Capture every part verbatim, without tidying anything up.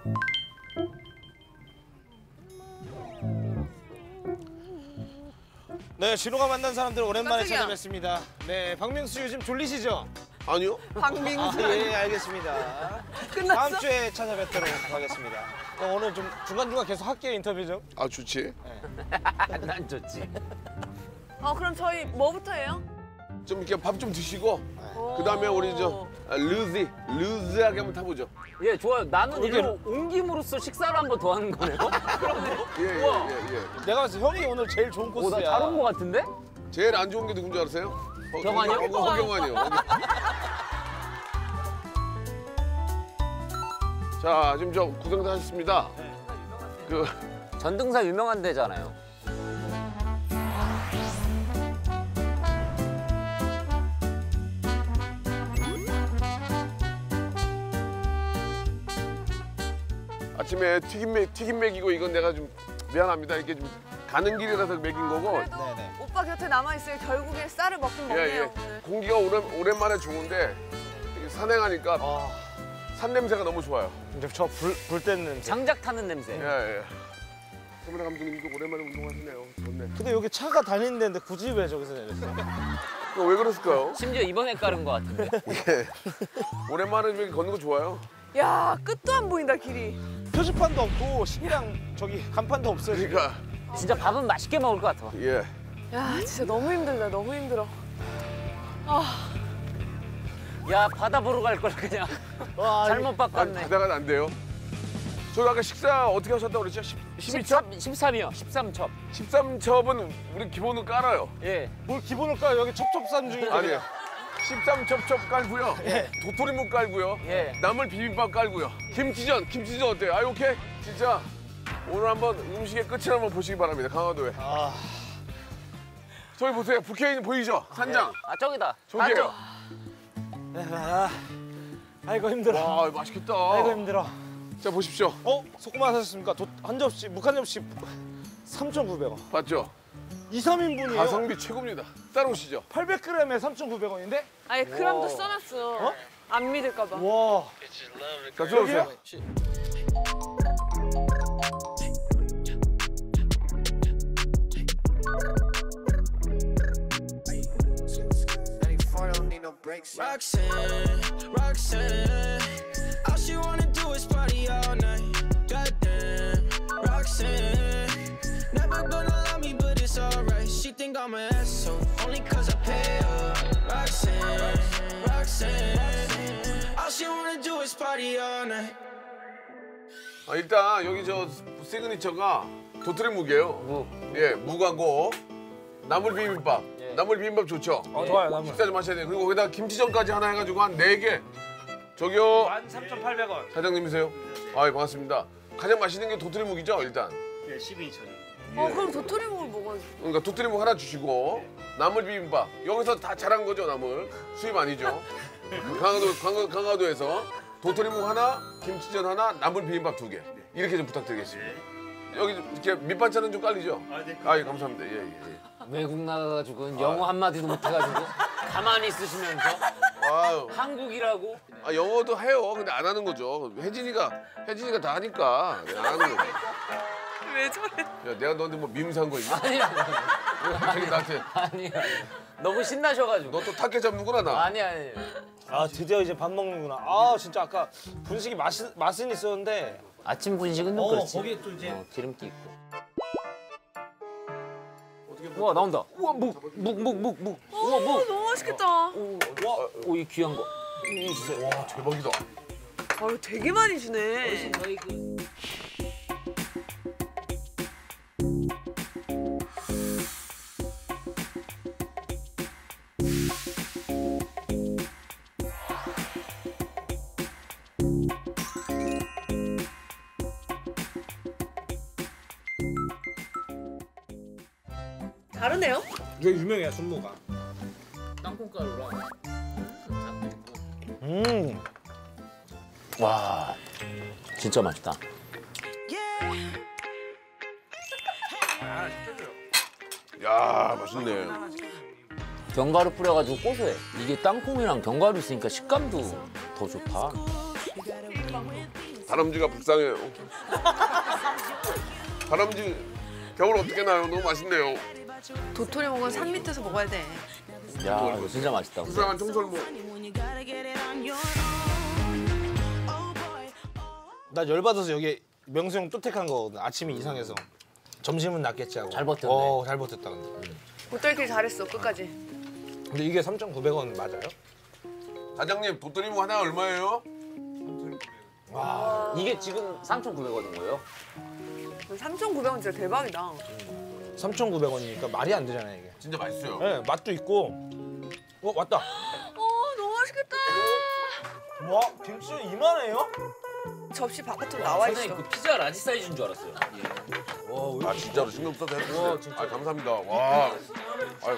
네, 진호가 만난 사람들 오랜만에 깜짝이야. 찾아뵙습니다. 네, 박명수 요즘 졸리시죠? 아니요. 박명수. 아, 예, 알겠습니다. 끝났어? 다음 주에 찾아뵙도록 하겠습니다. 그럼 오늘 좀 중간중간 계속 할게요, 인터뷰 좀. 아 좋지. 난 좋지. 어 그럼 저희 뭐부터 해요? 좀 이렇게 밥 좀 드시고 그다음에 우리 저 아, 루지 루즈하게 한번 타보죠. 예, 좋아요. 나는 그렇게- 이거 온 김으로써 식사를 한 번 더 하는 거네요. 예예예 예, 예, 예. 내가 봤을 때 형이 오늘 제일 좋은 오, 코스야. 나 잘 온 거 같은데? 제일 안 좋은 게 누군지 아세요? 어, 경환이요? 어, 어, 허경환이요. 자 지금 저 구경 다 하셨습니다. 그 전등사 유명한 데잖아요. 아침에 튀김 먹 튀김 먹이고 이건 내가 좀 미안합니다. 이렇게 좀 가는 길이라서 먹인 거고. 그래도 네네. 오빠 곁에 남아있으니 결국에 쌀을 먹긴 먹네요. 예, 예. 오늘. 공기가 오랜, 오랜만에 좋은데 이렇게 산행하니까 아, 산 냄새가 너무 좋아요. 이제 저불불 떼는 냄새. 장작 타는 냄새. 예, 예. 소민아 감독님도 오랜만에 운동하시네요. 좋네. 근데 여기 차가 다니는 데인데 굳이 왜 저기서 내렸어? 이거 왜 그랬을까요? 심지어 이번에 깔은 거 같은데. 예. 오랜만에 좀 이렇게 걷는 거 좋아요. 야 끝도 안 보인다 길이. 표지판도 없고 식이랑 저기 간판도 없어요. 지금. 그러니까 진짜 밥은 맛있게 먹을 것 같아. 예. 야 진짜 너무 힘들다 너무 힘들어. 아 야, 바다 보러 갈 걸 그냥. 와, 잘못 아니, 바꿨네. 바다가 안 돼요. 저 아까 식사 어떻게 하셨다고 그랬죠? 십이 첩? 십삼이요. 십삼 첩. 십삼 첩은 우리 기본으로 깔아요. 예. 뭘 기본을 까요? 여기 첩첩산 중인데. 아니요. 십삼 첩첩 깔고요. 예. 도토리묵 깔고요. 예. 나물 비빔밥 깔고요. 김치전, 김치전 어때요? 아, 오케이? 진짜 오늘 한번 음식의 끝을 한번 보시기 바랍니다. 강화도에. 아, 저기 보세요. 북해인 보이죠? 산장. 아, 저기다. 저기예요. 아, 아이고 힘들어. 와, 맛있겠다. 아이고 힘들어. 자, 보십시오. 어? 소금만 사셨습니까? 도, 한 접시, 묵한 접시 삼천구백 원. 봤죠? 이, 삼 인분이에요. 가성비 최고입니다. 따라오시죠. 팔백 그램에 삼천구백 원인데? 아예 그람도 와. 써놨어. 어? 안 믿을까 봐. 와. 자, 들어오세요. Roxanne, Roxanne, all she wanna do is party all night. Goddamn, Roxanne, never gonna love me, but it's alright. She think I'm an asshole, only cause I pay her. Roxanne, Roxanne, all she wanna do is party all night. 아, 일단 여기 저 시그니처가 도토리묵이에요. 무. 예, 무가고 나물 비빔밥. 예. 나물 비빔밥 좋죠? 어, 좋아요, 나물. 식사 좀 하셔야 돼요. 그리고 거기다 김치전까지 하나 해가지고 한 네 개. 저기요, 만 삼천팔백 원. 사장님이세요? 아, 반갑습니다. 가장 맛있는 게 도토리묵이죠, 일단. 예, 십이 인천이. 어 그럼 도토리묵을 먹어야지. 그러니까 도토리묵 하나 주시고 나물 비빔밥. 여기서 다 자란 거죠, 나물. 수입 아니죠? 강화도, 강화, 강화도에서 도토리묵 하나, 김치전 하나, 나물 비빔밥 두 개. 이렇게 좀 부탁드리겠습니다. 여기 좀 이렇게 밑반찬은 좀 깔리죠? 아, 네. 아, 예, 감사합니다. 예, 예. 예. 외국 나가가지고 영어 한마디도 못해가지고 가만히 있으시면서 아유, 한국이라고. 아, 영어도 해요. 근데 안 하는 거죠. 혜진이가, 혜진이가 다 하니까 안 하는 거죠. 왜 저래? 야, 내가 너한테 뭐 밈산 거 있나? 아니, 왜 갑자기 나한테. 아니. 너무 신나셔가지고. 너 또 탁게 잡는구나, 나. 아니, 아니. 아, 드디어 이제 밥 먹는구나. 아, 진짜 아까 분식이 맛, 맛은 있었는데. 아침 분식은 좀 어, 그렇지. 거기에 또 이제- 어, 기름기 있고. 우와, 나온다. 우와, 묵, 묵, 묵, 묵, 묵. 우와, 어 묵. 너무 맛있겠다. 와, 오, 이 귀한 거. 이 주세요. 와, 대박이다. 아 되게 많이 주네. 저희 그 다르네요? 되게 유명해요, 순무가. 땅콩가루랑 장도 있고. 음. 와, 진짜 맛있다. 야, 맛있네. 견과류 뿌려가지고 고소해. 이게 땅콩이랑 견과류 있으니까 식감도 더 좋다. 다람쥐가 불쌍해요. 다람쥐 겨울 어떻게 나요? 너무 맛있네요. 도토리 묵은 산 밑에서 먹어야 돼. 야 이거 진짜 맛있다. 불쌍한 청설모. 나 열받아서 여기 명수 형 또 택한 거거든. 아침이 이상해서. 점심은 낫겠지 하고. 잘 버텼네. 어, 잘 버텼다 근데. 못들길 잘했어 끝까지. 근데 이게 삼천구백 원 맞아요? 사장님 도토리묵 하나 얼마예요? 이게 지금 삼천구백 원인 거예요? 삼천구백 원 진짜 대박이다. 삼천구백 원이니까 말이 안 되잖아요 이게. 진짜 맛있어요. 네, 맛도 있고. 어 왔다. 어 너무 맛있겠다. 와 김치 이만해요? 접시 바깥으로 나와 있어. 선생님 그 피자 라지 사이즈인 줄 알았어요. 아 진짜로 신경 써서 해주세요. 아 감사합니다. 와. 아유.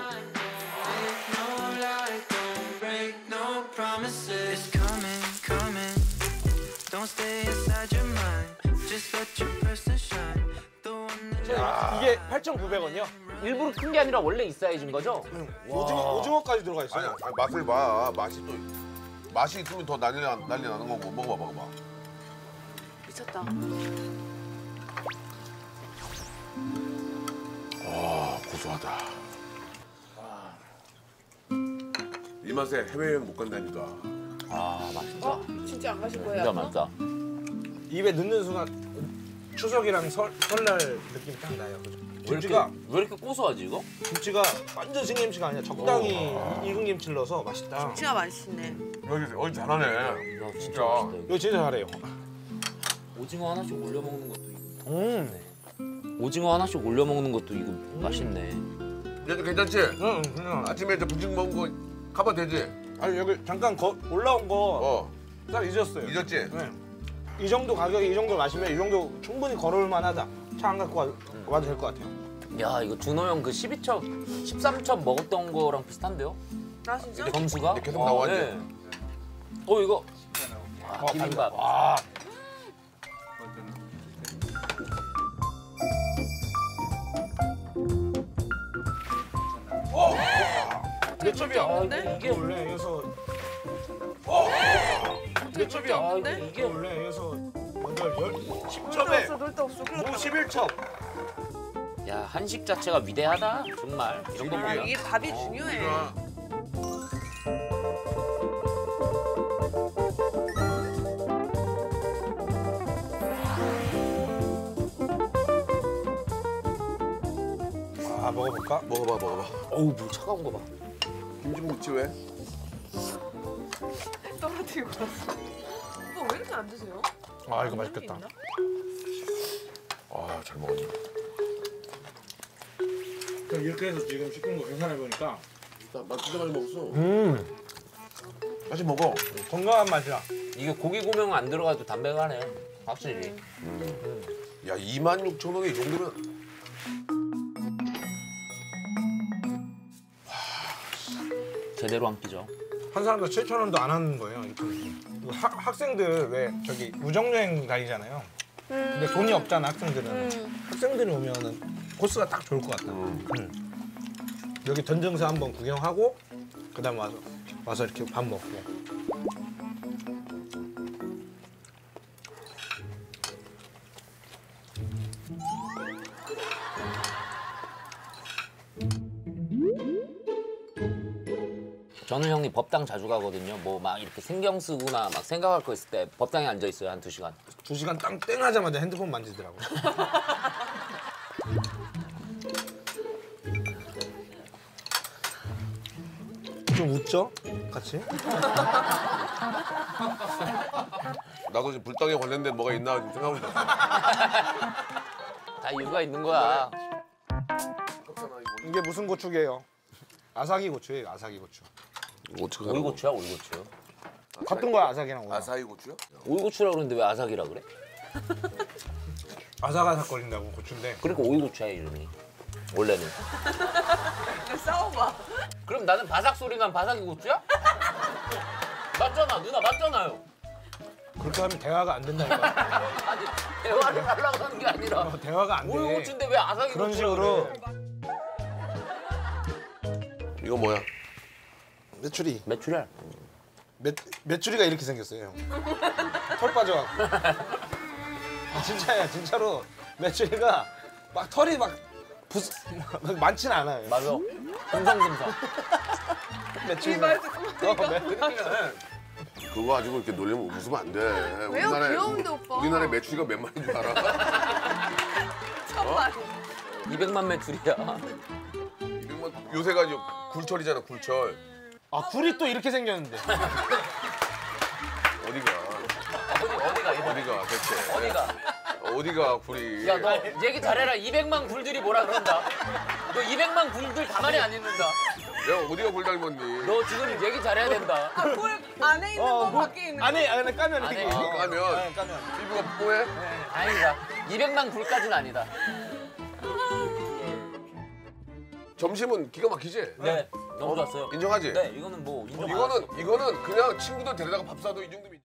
No promises coming, coming. Don't stay inside your mind. Just let your person shine. The one that 이게 팔천구백 원이요? 일부러 큰 게 아니라 원래 이 사이즈인 거죠? 오징어, 오징어까지 들어가 있어요. 아니, 아니 맛을 봐. 맛이 또 맛이 있으면 더 난리 나- 난리 나는 거고 먹어봐 먹어봐. 미쳤다. 아 고소하다. 이 맛에 해외여행 못 간다니까. 아 맛있다. 어 진짜 안 가실 거예요? 진짜 맛있다. 입에 넣는 순간 추석이랑 설, 설날 느낌 딱 나요. 그죠? 왜 이렇게, 김치가 왜 이렇게 고소하지 이거? 김치가 완전 생김치가 아니라 적당히 익은 김치를 넣어서 맛있다. 김치가 맛있네. 여기 어이 잘하네. 야 진짜 진짜. 맛있다. 이거. 이거 진짜 잘해요. 오징어 하나씩 올려 먹는 것도 이거. 음. 오징어 하나씩 올려 먹는 것도 이거 맛있네. 얘도 괜찮지? 응, 그냥. 아침에 저 부침 먹은 거 커버 되지? 아니 여기 잠깐 거, 올라온 거 딱 어 잊었어요. 잊었지? 네. 이 정도 가격에 이 정도 마시면 이 정도 충분히 걸어올 만하다. 차 안 갖고 와, 와도 될 것 같아요. 야 이거 준호 형 그 십이 첩, 십삼 첩 먹었던 거랑 비슷한데요? 나 진짜? 점수가? 이제 계속 나와, 이제. 네. 어 이거 아, 어, 비빔밥. 와. 몇 첩이야? 아, 이거 네? 이게 원래 여기서 몇 첩이야? 아, 이거 네? 이게 원래 여기서 여덟, 열, 십 놀 데 첩에 없어 놀 데 없어. 큰일 무 났다. 십일 첩. 야 한식 자체가 위대하다 정말 이런 거 아, 보면. 이게 밥이 중요해. 우리가 아 먹어볼까? 먹어봐 먹어봐. 어우 뭐 차가운 거 봐. 김치묵지 왜? 떨어뜨리고 왔어. 오빠 왜 이렇게 안 드세요? 아 이거 맛있겠다. 아잘 먹었네. 그럼 이렇게 해서 지금 시킨 거 계산해 보니까 맛 진짜 많이 먹었어. 음 다시 먹어. 건강한 맛이야. 이게 고기 고명 안 들어가도 담백하네 확실히. 야 이만 육천 원에 이 정도면 제대로 안 끼죠. 한 사람도 칠천 원도 안 하는 거예요. 이렇게. 그 학, 학생들 왜 저기 우정여행 다니잖아요. 근데 돈이 없잖아 학생들은. 학생들이 오면은 코스가 딱 좋을 것 같다. 음. 여기 전등사 한번 구경하고 그다음 와서 와서 이렇게 밥 먹고. 저는 형님 법당 자주 가거든요. 뭐 막 이렇게 신경 쓰거나 막 생각할 거 있을 때 법당에 앉아 있어요 한 두 시간. 두 시간 땅 땡 하자마자 핸드폰 만지더라고. 좀 웃죠? 같이? 나도 지금 불당에 관련된 뭐가 있나 지금 생각하고 있었어. 다 이유가 있는 거야. 이게 무슨 고추게요? 아사기 고추예요, 아사기 고추. 어떻게 오이고추야 오이고추. 같은 거야, 아사기랑 오이. 아사히 고추요? 오이고추라 그러는데 왜 아삭이라 그래? 아삭아삭거린다고 고추인데. 그러니까 오이고추야 이름이. 원래는. 싸워봐. 그럼 나는 바삭 소리 난 바삭이 고추야? 맞잖아 누나 맞잖아요. 그렇게 하면 대화가 안 된다니까. 아니 대화를 하려고 하는 게 아니라 어, 대화가 안 돼. 오이고추인데 왜 아삭이 그런 고추라 식으로 그래? 이거 뭐야? 메추리. 메추리알. 메, 메추리가 이렇게 생겼어요, 형. 털 빠져갖고. 아, 진짜야 진짜로 매출이가 막 털이 막 부스 막 많진 않아요. 맞아. 금성금성. 매출이 말 어, 듣고 매, 그거 가지고 이렇게 놀리면 웃으면 안 돼. 왜요? 귀여운데, 오빠. 우리나라에 매출이가 몇 만인 줄 알아? 천만. 이백만 매출이야. 이백만 요새가 이제 굴철이잖아, 굴철. 아 굴이 또 이렇게 생겼는데. 어디가? 어디 어디가 이번에? 어디가 대체? 어디가? 어디가 굴이? 야 너 얘기 잘해라. 이백만 굴들이 뭐라 그런다. 너 이백만 굴들 가만히 안 있는다. 내가 어디가 굴 닮았니? 너 지금 얘기 잘해야 된다. 아, 볼 안에 있는 거 밖에 있는 거. 안에 안에 까면 안에 이렇게. 이거 까면 네, 까면. 피부가 뽀해? 아니다. 이백만 굴까지는 아니다. 점심은 기가 막히지? 네. 너무 좋았어요. 인정하지? 네, 이거는 뭐 인정. 이거는 이거는 그냥 친구들 데려다가 밥 사도 이 정도면.